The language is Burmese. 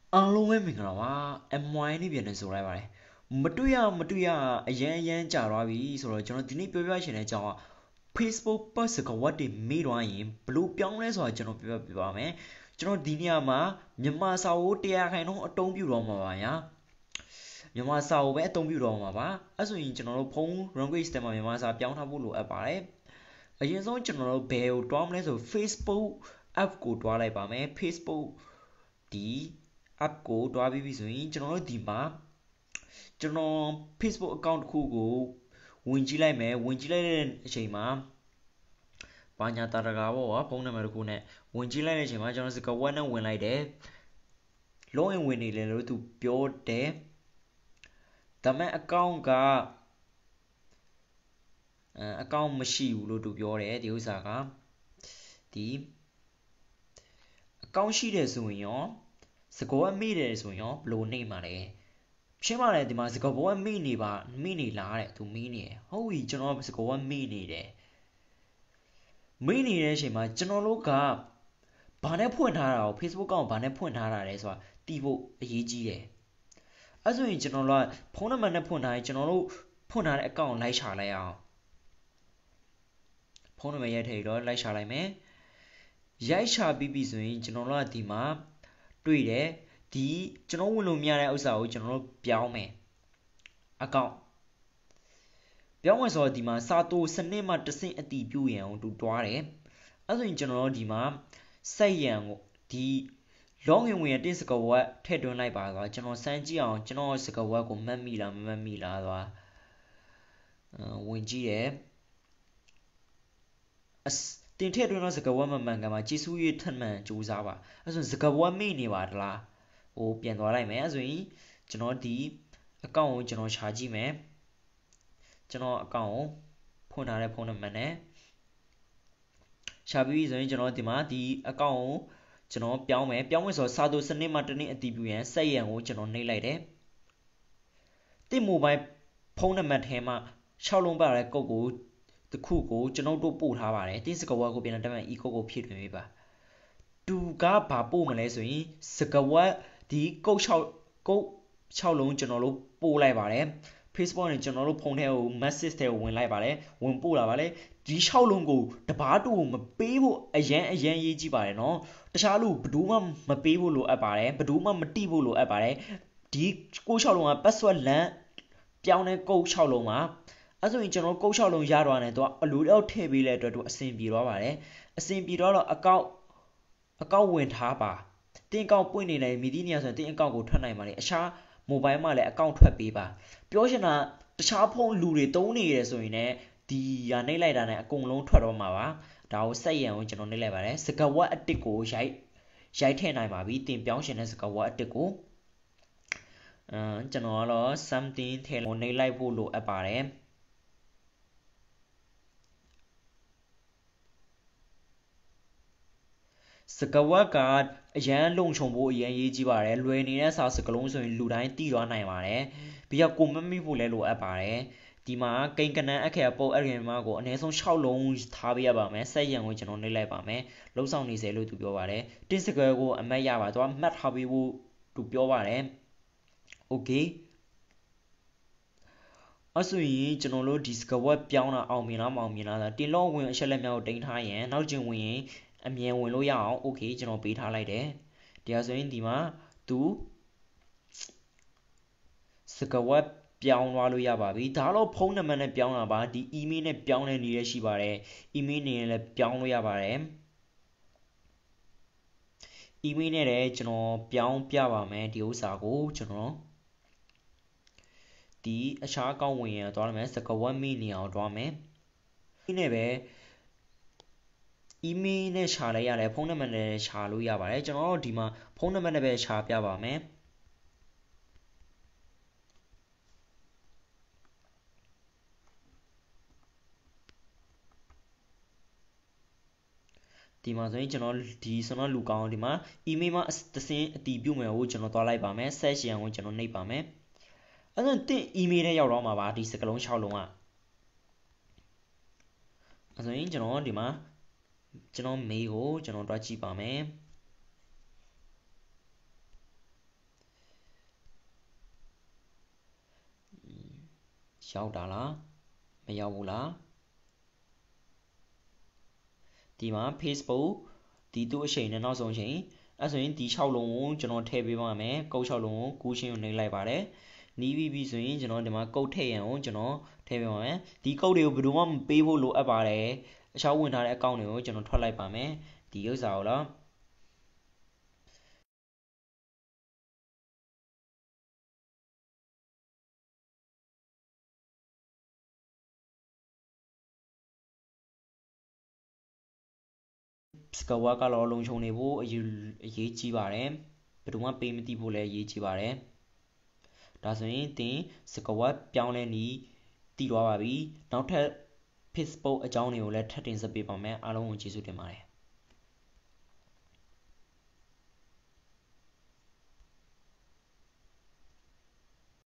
အားလုံးပဲမင်္ဂလာပါ MY နေ့ပြန်နေဆိုလိုက်ပါတယ်မတွေ့ရအရန်ကြာသွားပြီဆိုတော့ကျွန်တော်ဒီနေ့ပြောပြချင်တဲ့အကြောင်းက Facebook ပတ်စကဝတ်တွေမေ့သွားရင်ဘလို့ပြောင်းလဲဆိုတာကျွန်တော်ပြောပြပါမယ်ကျွန်တော်ဒီနေရာမှာမြန်မာစာအုပ်100ခိုင်နှုန်းအသုံးပြုတော့မှာပါညာမြန်မာစာအုပ်ပဲအသုံးပြုတော့မှာပါအဲ့ဆိုရင်ကျွန်တော်တို့ဖုန်း language ထဲမှာမြန်မာစာပြောင်းထားဖို့လိုအပ်ပါတယ်အရင်ဆုံးကျွန်တော်တို့ဘယ်ကိုတွားမလဲဆို Facebook app ကိုတွားလိုက်ပါမယ် Facebook ဒီ app ကိုတွားပြီးပြီဆိုရင်ကျွန်တော်တို့ဒီမှာကျွန်တော် Facebook account တစ်ခုကိုဝင်ကြည့်လိုက်မယ်ဝင်ကြည့်လိုက်တဲ့အချိန်မှာဘာညာတာတကာပေါ့ကွာဖုန်းနံပါတ်တစ်ခုနဲ့ဝင်ကြည့်လိုက်တဲ့အချိန်မှာကျွန်တော်စကားဝတ်နဲ့ဝင်လိုက်တယ် login ဝင်နေတယ်လို့သူပြောတယ်ဒါပေမဲ့ account မရှိဘူးလို့သူပြောတယ်ဒီဥစ္စာကဒီ account ရှိတယ်ဆိုရင်ရောစကားဝတ်မိတယ်ဆိုရင်ရောဘယ်လိုနေမှာလဲရှင်းပါတယ်ဒီမှာစကားဝတ်မိနေလားတဲ့သူမိနေတယ်ဟုတ်ပြီကျွန်တော်စကားဝတ်မိနေတယ်မိနေတဲ့အချိန်မှာကျွန်တော်တို့ကဘာနဲ့ဖွင့်ထားတာကို Facebook ကောင်ဘာနဲ့ဖွင့်ထားတာလဲဆိုတာတီးဖို့အရေးကြီးတယ်အဲ့ဆိုရင်ကျွန်တော်တို့ကဖုန်းနံပါတ်နဲ့ဖွင့်ထားရင်ကျွန်တော်တို့ဖွင့်ထားတဲ့ account ကိုလိုက်ရှာလိုက်အောင်ဖုန်းနံပါတ်ရိုက်ထည့်တော့လိုက်ရှာလိုက်မယ်ရိုက်ရှာပြီးပြီဆိုရင်ကျွန်တော်တို့ကဒီမှာတွေ့တယ်ဒီကျွန်တော်ဝင်လို့မရတဲ့ဥစ္စာကိုကျွန်တော်တို့ပြောင်းမယ် account ပြောင်းဝင်ဆိုတော့ဒီမှာစာတိုစနစ်မှတစ်ဆင့်အတီးပြုရန်ကိုသူတွားတယ်အဲ့ဆိုရင်ကျွန်တော်တို့ဒီမှာစိတ်ရန်ကိုဒီ login ဝင်ရတဲ့စကားဝတ်ထည့်သွင်းလိုက်ပါကွာကျွန်တော်စမ်းကြည့်အောင်ကျွန်တော်စကားဝတ်ကိုမှတ်မိလားမမှတ်မိလားကွာဝင်ကြည့်ရတင်ထည့်သွင်းတော့စကားဝတ်မမှန်ကန်မှာကြည်စူး၍ထပ်မှန်စူးစားပါအဲ့ဆိုစကားဝတ်မိနေပါတလားဟိုပြန်သွားလိုက်မယ်အဲ့ဆိုရင်ကျွန်တော်ဒီ account ကိုကျွန်တော်ရှာကြည့်မယ်ကျွန်တော် account ကိုဖွင့်ထားတဲ့ဖုန်းနံပါတ်နဲ့ရှာပြီးဆိုရင်ကျွန်တော်ဒီမှာဒီ account ကိုကျွန်တော်ပြောင်းမယ်ဆိုတော့စာတိုစနစ်မှာတစ်နေ့အတည်ပြုရန်စက်ရန်ကိုကျွန်တော်နှိပ်လိုက်တယ်တိမိုဘိုင်းဖုန်းနံပါတ်ထဲမှာ6လုံးပါတဲ့ကုတ်ကိုတစ်ခုကိုကျွန်တော်တို့ပို့ထားပါတယ်တင်းစကဝါကိုပြန်တက်မှ e ကုတ်ကိုဖြည့်သွင်းပေးပါသူကဘာပို့မလဲဆိုရင်စကဝတ်ဒီကုတ်6လုံးကျွန်တော်တို့ပို့လိုက်ပါတယ် Facebook နဲ့ကျွန်တော်တို့ဖုန်းထဲကို message ထဲကိုဝင်လိုက်ပါတယ်ဝင်ပို့လာပါလေဒီ6လုံးကိုတပားတူကိုမပေးဖို့အရန်ရေးကြည့်ပါတယ်နော်တခြားလူဘယ်သူမှမပေးဖို့လိုအပ်ပါတယ်ဘယ်သူမှမတိဖို့လိုအပ်ပါတယ်ဒီကို6လုံးက password လမ်းပြောင်းတဲ့ကုတ်6လုံးမှာအဲ့ဆိုရင်ကျွန်တော်ကုတ်6လုံးရသွားတယ်သူကအလိုတော့ထည့်ပေးတဲ့အတွက်သူအဆင်ပြေသွားပါတယ်အဆင်ပြေတော့အကောက်ဝင်ထားပါတင်းအကောင့်ပွင့်နေတယ်မိသည့်နေရာဆိုရင်တင်းအကောင့်ကိုထွက်နိုင်ပါလေအခြားမိုဘိုင်းမှာလည်းအကောင့်ထွက်ပေးပါပြောချင်တာတခြားဖုန်းလူတွေတုံးနေရဆိုရင်လည်းဒီဟာနှိပ်လိုက်တာနဲ့အကုန်လုံးထွက်တော့မှာပါဒါကိုစိတ်ရန်ကိုကျွန်တော်နှိပ်လိုက်ပါတယ်စကဝတ်အတစ်ကိုရိုက်ထည့်နိုင်ပါပြီတင်ပြောင်းရှင်တဲ့စကဝတ်အတစ်ကိုကျွန်တော်ကတော့ something ထည့်နှိပ်လိုက်ဖို့လိုအပ်ပါတယ်စကဝတ်ကအရန်လုံခြုံဖို့အရန်ရေးကြည့်ပါတယ်လွယ်နေတဲ့စာစကလုံးဆိုရင်လူတိုင်းသိသွားနိုင်ပါတယ်ပြီးတော့ကိုမမိဖို့လည်းလိုအပ်ပါတယ်ဒီမှာကိန်းကနန်းအခက်ပုတ်အရင်မှာကိုအနည်းဆုံး6လုံးထားပေးရပါမယ်စက်ရံကိုကျွန်တော်နှိပ်လိုက်ပါမယ်လုံဆောင်နေစေလို့သူပြောပါတယ်တင်းစကွဲကိုအမတ်ရပါတော့မှတ်ထားပေးဖို့သူပြောပါတယ်โอเคအဲ့ဆိုရင်ကျွန်တော်တို့ဒီစကဝတ်ပြောင်းတာအောင်မြင်လားမအောင်မြင်လားတင်လောဝင်အချက်လက်များကိုတင်ထားရင်နောက်ကျင်ဝင်ရင်အမြင်ဝင်လို့ရအောင်โอเคကျွန်တော်ပေးထားလိုက်တယ်တရားဆိုရင်ဒီမှာသူစကဝတ်ပြောင်းသွားလို့ရပါပြီဒါတော့ဖုန်းနံပါတ်နဲ့ပြောင်းတာပါဒီ email နဲ့ပြောင်းတဲ့နည်းလည်းရှိပါတယ် email နဲ့လည်းပြောင်းလို့ရပါတယ် email နဲ့လည်းကျွန်တော်ပြောင်းပြပါမယ်ဒီဥစ္စာကိုကျွန်တော်ဒီအခြားအကောင့်ဝင်ရသွားမယ်စကဝတ်မိနေအောင်သွားမယ်ဒီနဲ့ပဲ email နဲ့ရှာလိုက်ရတယ်ဖုန်းနံပါတ်နဲ့ရှာလို့ရပါတယ်ကျွန်တော်တို့ဒီမှာဖုန်းနံပါတ်နဲ့ပဲရှာပြပါမယ်ဒီမှာဆိုရင်ကျွန်တော်ဒီဆိုတော့လူကောင်းဒီမှာ email မှာတစ်စင်းအတီးပြုတ်မယ်ကိုကျွန်တော်သွားလိုက်ပါမယ် set ရန်ကိုကျွန်တော်နှိပ်ပါမယ်အဲ့ဒါတင် email ထဲရောက်တော့မှာပါဒီစကလုံး6လုံးကအဲ့ဆိုရင်ကျွန်တော်ဒီမှာကျွန်တော် mail ကိုကျွန်တော်တွားကြည့်ပါမယ်ရောက်တာလားမရောက်ဘူးလားဒီမှာ Facebook ဒီသူ့အချိန်နဲ့နောက်ဆုံးအချိန်အဲ့ဆိုရင်ဒီ6လုံးကိုကျွန်တော်ထည့်ပေးပါမယ်ကုတ်6လုံးကိုကူးရှင်းကိုနှိပ်လိုက်ပါတယ်နီးပြီးပြီဆိုရင်ကျွန်တော်ဒီမှာကုတ်ထည့်ရန်ကိုကျွန်တော်ထည့်ပေးပါမယ်ဒီကုတ်တွေကိုဘယ်သူမှမပေးဖို့လိုအပ်ပါတယ်အချောင်းဝင်ထားတဲ့အကောင့်တွေကိုကျွန်တော်ထွက်လိုက်ပါမယ်ဒီဥစ္စာကိုလားစကဝါကတော့လုံခြုံနေဖို့အရေးကြီးပါတယ်ဘယ်သူမှပေးမသိဖို့လည်းအရေးကြီးပါတယ်ဒါဆိုရင်သင်စကဝတ်ပြောင်းလဲနည်းတည်သွားပါပြီနောက်ထပ် Facebook အကြောင်းတွေကိုလည်းထပ်တင်ဆက်ပေးပါမယ်အားလုံးကိုကျေးဇူးတင်ပါတယ်